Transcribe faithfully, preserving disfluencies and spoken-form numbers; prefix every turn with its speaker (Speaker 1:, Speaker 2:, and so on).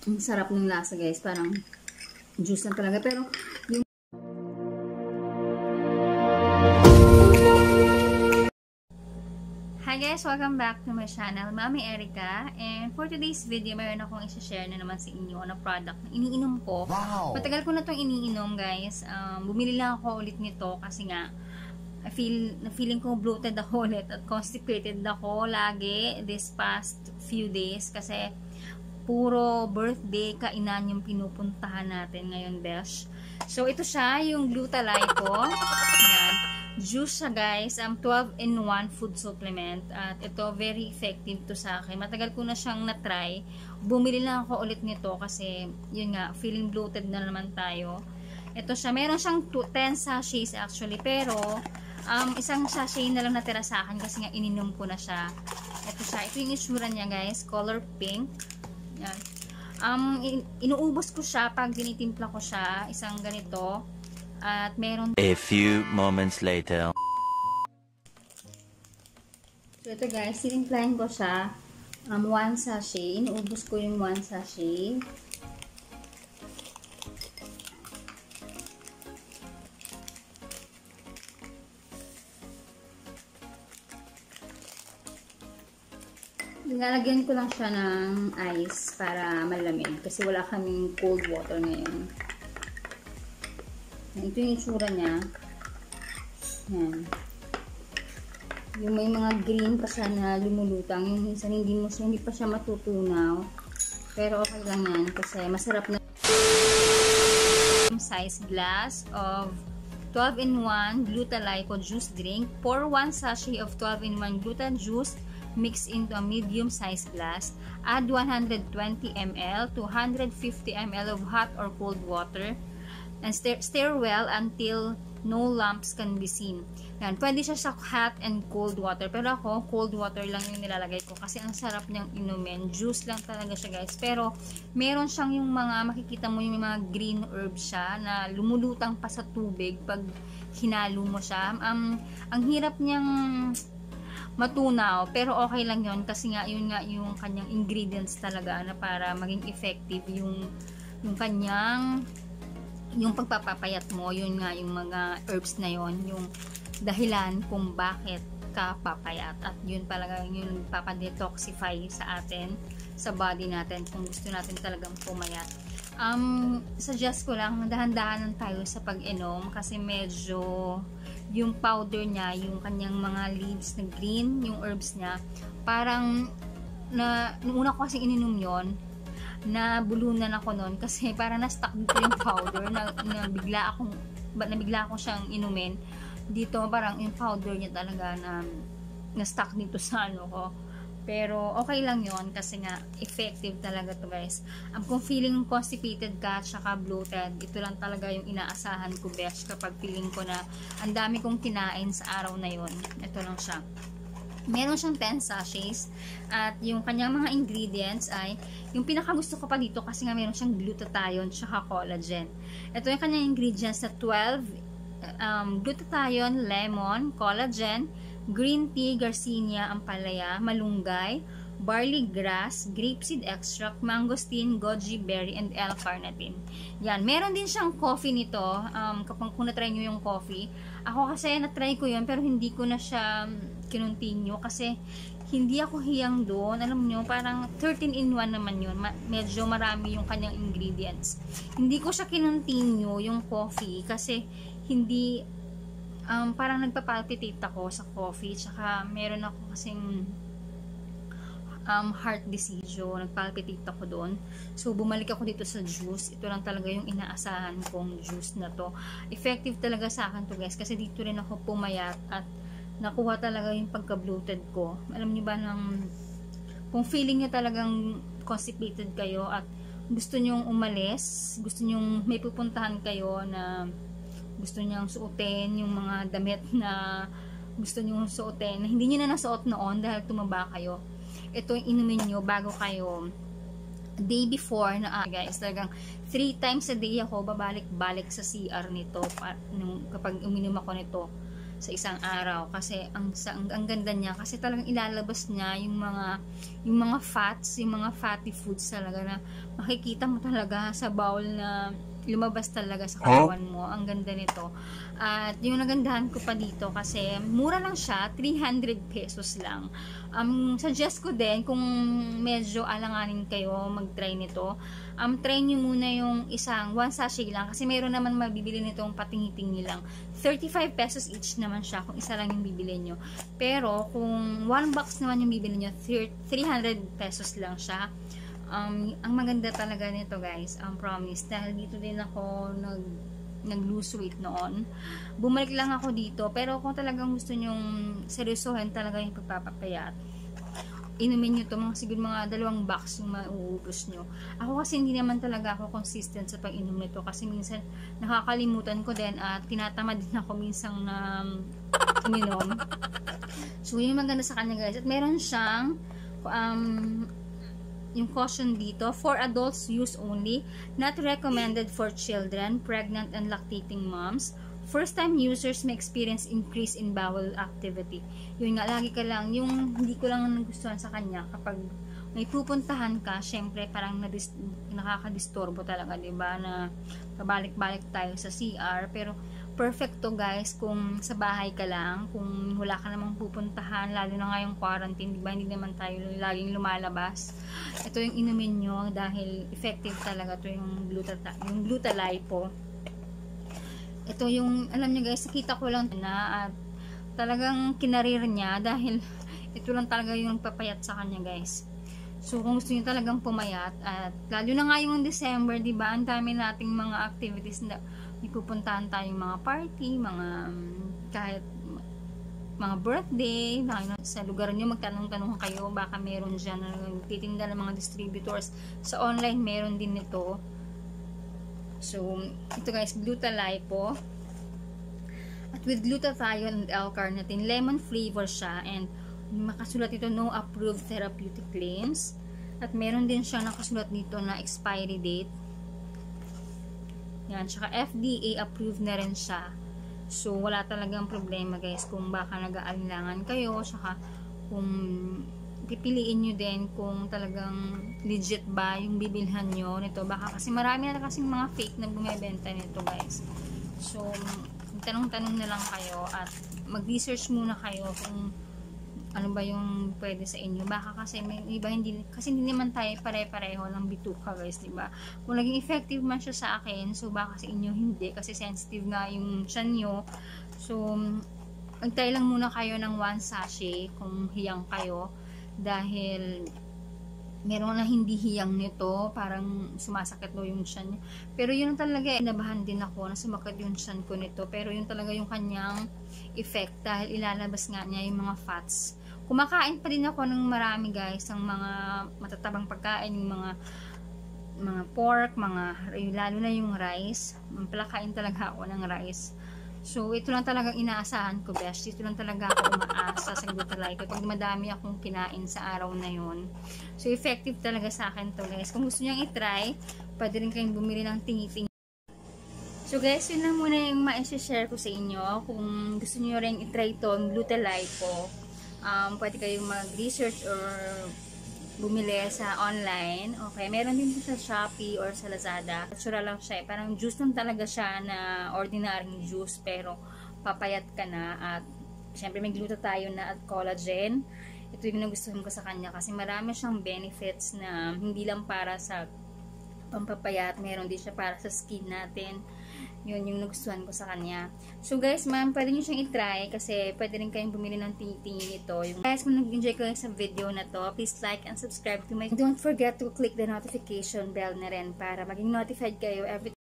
Speaker 1: Ang sarap ng lasa guys, parang juice lang talaga. Pero yung Hi guys! Welcome back to my channel, Mami Erica. And for today's video, mayroon akong i-share na naman sa inyo na product na iniinom ko.
Speaker 2: Wow!
Speaker 1: Matagal ko na itong iniinom guys. Um, bumili lang ako ulit nito kasi nga I feel, na feeling ko bloated ako ulit at constipated ako lagi this past few days kasi puro birthday kainan yung pinupuntahan natin ngayon, besh. So ito siya, yung Glutalite ko. Yan. Juice siya guys, um, twelve in one food supplement at ito very effective to sa akin. Matagal ko na siyang na-try. Bumili lang ako ulit nito kasi yun nga, feeling bloated na naman tayo. Ito siya, meron siyang ten sachets actually, pero um, isang sachet na lang natira sa akin kasi nga ininom ko na siya. Ito siya, ito yung itsura niya guys, color pink. Yan. Um, in inuubos ko siya pag tinitimpla ko siya, isang ganito. At meron
Speaker 2: a few moments later.
Speaker 1: So ito guys, tinimplahin ko siya um, one sachet. Inuubos ko yung one sachet. Nilalagyan ko lang siya ng ice para malamig kasi wala kaming cold water ngayon. Ito yung itsura niya. Yan. Yung may mga green pa siya na lumulutang. Yung minsan hindi mo siya, hindi pa siya matutunaw. Pero okay lang yan kasi masarap na. Size glass of twelve in one Glutalite juice drink. Pour one sachet of twelve in one Gluta juice mix into a medium size glass. Add one hundred twenty milliliters to one hundred fifty milliliters of hot or cold water. And stir, stir well until no lumps can be seen. Yan, pwede siya sa hot and cold water. Pero ako, cold water lang yung nilalagay ko kasi ang sarap niyang inumin. Juice lang talaga siya guys. Pero meron siyang yung mga, makikita mo yung mga green herbs siya na lumulutang pa sa tubig pag hinalo mo siya. Um, ang hirap niyang matunaw, pero okay lang yun kasi nga yun nga yung kanyang ingredients talaga na para maging effective yung, yung kanyang yung pagpapapayat mo, yun nga yung mga herbs na yon, yung dahilan kung bakit ka papayat at yun talaga yung papadetoxify sa atin, sa body natin kung gusto natin talagang pumayat. Um, suggest ko lang, dahan-dahanan tayo sa pag-inom kasi medyo yung powder niya, yung kanyang mga leaves na green, yung herbs niya, parang na, nung una ko kasi ininom yon, na bulunan ako noon kasi para na-stuck dito yung powder na, na bigla akong na bigla akong siyang inumin dito, parang yung powder niya talaga na na-stuck dito sa ano ko, pero okay lang yon kasi nga effective talaga to guys. Um, kung feeling constipated ka at saka bloated, ito lang talaga yung inaasahan ko best kapag feeling ko na ang dami kong kinain sa araw na yon. Ito lang siya. Meron siyang ten sachets at yung kanyang mga ingredients ay yung pinakagusto ko pa dito kasi nga meron siyang glutathione tsaka collagen. Ito yung kanyang ingredients na twelve um, glutathione, lemon, collagen, green tea, garcinia, ampalaya, malunggay, barley grass, grapeseed extract, mangosteen, goji berry, and L-carnitine. Yan. Meron din siyang coffee nito. Um, kapag kung na-try nyo yung coffee, ako kasi na-try ko yun pero hindi ko na siya kinontinue kasi hindi ako hiyang doon. Alam nyo, parang thirteen in one naman yun. Ma medyo marami yung kanyang ingredients. Hindi ko siya kinontinue yung coffee kasi hindi, um, parang nagpapalpitate ako sa coffee. Tsaka meron ako kasing um, heart disease yun. Nagpalpitate ako doon. So, bumalik ako dito sa juice. Ito lang talaga yung inaasahan kong juice na to. Effective talaga sa akin to guys kasi dito rin ako pumayat at nakuha talaga yung pagka-bloated ko. Alam niyo ba nang kung feeling niyo talagang constipated kayo at gusto nyong umalis, gusto nyong may pupuntahan kayo na gusto nyong suotin yung mga damit na gusto nyong suotin na hindi niyo na nasuot noon dahil tumaba kayo. Ito yung inumin nyo bago kayo day before na ah, guys, talagang three times a day ako babalik-balik sa C R nito pa, nung, kapag uminom ako nito sa isang araw kasi ang, sa, ang, ang ganda niya kasi talagang ilalabas niya yung mga yung mga fats, yung mga fatty foods talaga na makikita mo talaga sa bowl na lumabas talaga sa katawan mo. Ang ganda nito. At yung nagandahan ko pa dito kasi mura lang siya, three hundred pesos lang. Um, suggest ko din kung medyo alanganin kayo mag-try nito, um, try nyo muna yung isang one sachet lang kasi meron naman mabibili nitong patingi-tingi lang. thirty-five pesos each naman siya kung isa lang yung bibili nyo. Pero kung one box naman yung bibili nyo, three hundred pesos lang siya. Um, ang maganda talaga nito guys, ang um, promise, dahil dito din ako nag nag-lose weight noon. Bumalik lang ako dito, pero kung talagang gusto nyong seryosohin talaga yung pagpapapayat, inumin nyo to mga siguro mga dalawang box yung mauubos nyo. Ako kasi hindi naman talaga ako consistent sa pag-inom nito kasi minsan nakakalimutan ko din at tinatamad din ako minsan na uminom. So yun yung maganda sa kanya guys. At meron siyang um, yung caution dito, for adults use only, not recommended for children, pregnant and lactating moms. First time users may experience increase in bowel activity. Yun nga, lagi ka lang, yung hindi ko lang nagustuhan sa kanya, kapag may pupuntahan ka, syempre parang nakakadisturbo talaga, diba, na pabalik-balik tayo sa C R, pero perfect to guys kung sa bahay ka lang, kung wala ka namang pupuntahan, lalo na ngayong quarantine, diba, hindi naman tayo laging lumalabas. Ito yung inumin nyo dahil effective talaga to yung Gluta, yung Gluta-Lipo. Ito yung, alam nyo guys, nakita ko lang na at talagang kinarir niya dahil ito lang talaga yung papayat sa kanya guys. So kung gusto nyo talagang pumayat, at lalo na nga yung December, diba, ang dami nating mga activities na may pupuntahan tayong mga party, mga kahit mga birthday, sa lugar nyo magtanong-tanong kayo, baka meron dyan na titinda ng mga distributors. Sa online meron din nito. So ito guys, Gluta-Lipo. At with glutathione and L-carnitine, lemon flavor siya, and makasulat ito no approved therapeutic claims. At meron din siya nakasulat dito na expiry date. Yan, tsaka F D A approved na rin siya. So wala talagang problema guys kung baka nag-aalinlangan kayo, tsaka kung pipiliin nyo din kung talagang legit ba yung bibilhan nyo nito. Baka kasi marami na kasing mga fake na bumibenta nito guys. So tanong-tanong na lang kayo at mag-research muna kayo kung ano ba yung pwede sa inyo. Baka kasi may iba hindi, kasi hindi naman tayo pare-pareho ng bituka guys, diba? Kung naging effective man siya sa akin, so baka sa inyo hindi, kasi sensitive nga yung tiyan nyo. So magtry lang muna kayo ng one sachet kung hiyang kayo, dahil meron na hindi hiyang nito, parang sumasakit daw yung tiyan niya. Pero yun talaga, inabahan din ako na sumakit yung tiyan ko nito, pero yun talaga yung kanyang effect, dahil ilalabas nga niya yung mga fats. Kumakain pa din ako ng marami guys, ng mga matatabang pagkain, yung mga mga pork, mga, lalo na yung rice. Palakain talaga ako ng rice. So ito lang talagang inaasahan ko best. Ito lang talaga ako umaasa sa Gluta-Lipo pag madami akong kinain sa araw na yon. So effective talaga sa akin to guys. Kung gusto nyo i-try, pwede rin kayong bumili ng tingi-tingi. So guys, yun lang muna yung ma-share ko sa inyo. Kung gusto nyo rin i-try to, ang Gluta-Lipo, um, pwede kayong mag-research or bumili sa online. Okay, meron din sa Shopee or sa Lazada. Sura lang siya. Parang juice lang talaga siya na ordinary juice, pero papayat ka na. At syempre may glutathione na at collagen. Ito yung nagustuhan ko sa kanya kasi marami siyang benefits na hindi lang para sa pampapayat. Meron din siya para sa skin natin. Yun yung nagustuhan ko sa kanya. So guys, ma'am, pwede nyo siyang i-try kasi pwede rin kayong bumili ng tingi-tingi nito. Yung guys, kung nag-enjoy kayo sa video na to, please like and subscribe to my. Don't forget to click the notification bell na rin para maging notified kayo every